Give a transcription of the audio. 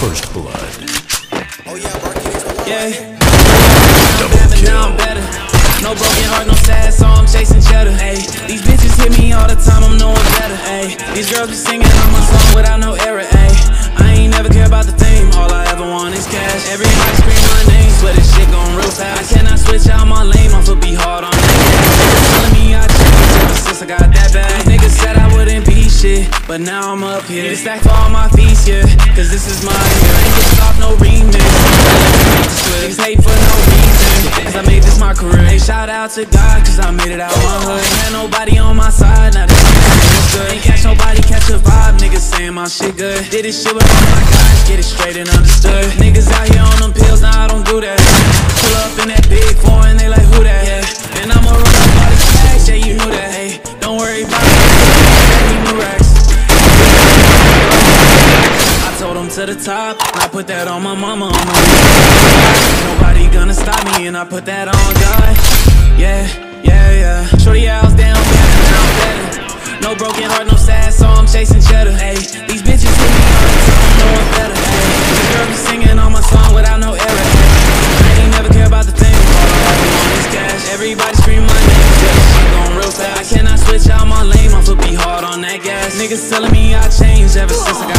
First blood. Oh yeah, Barky, yeah. Now I'm better. No broken heart, no sad song, I'm chasing cheddar. Ay, these bitches hit me all the time, I'm knowing better. Ay, these girls be singing on my song without no error. Ay, I ain't never care about the fame, all I ever want is cash. Everybody scream my name, swear this shit gon' real fast. I cannot switch out my lane, my foot be hard on that gas. Niggas telling me I changed ever since I got that bag. These niggas said I wouldn't be shit, but now I'm up here. Need a stack for all my feast, yeah, cause this is my year. Ain't just off no remix. Niggas hate for no reason, cause I made this my career. Hey, shout out to God, cause I made it out my hood. Ain't had nobody on my side, now this shit good. Ain't catch nobody, catch a vibe, niggas saying my shit good. Did this shit with all my guys, get it straight and understood. Niggas out here on them pills, nah, I don't do that. Pull up in that big foreign, they like, who that? Yeah. And I'ma run up all these bags, yeah, you knew that. Hey, don't worry about it, we new racks. I told them to the top, I put that on my mama, on my nobody gonna stop me, and I put that on God. Yeah, yeah, yeah. Shorty, I was down bad, now I'm better. No broken heart, no sad song, I'm chasing cheddar. Ay, these bitches hit me all the time, know I'm better. Ay, these girls be singing on my song without no error. Ay, I ain't never care about the fame, all I ever want is cash. Everybody scream my name, yeah, shit gon' real fast. I cannot switch out my lane, my foot be hard on that gas. Niggas telling me I changed ever since I got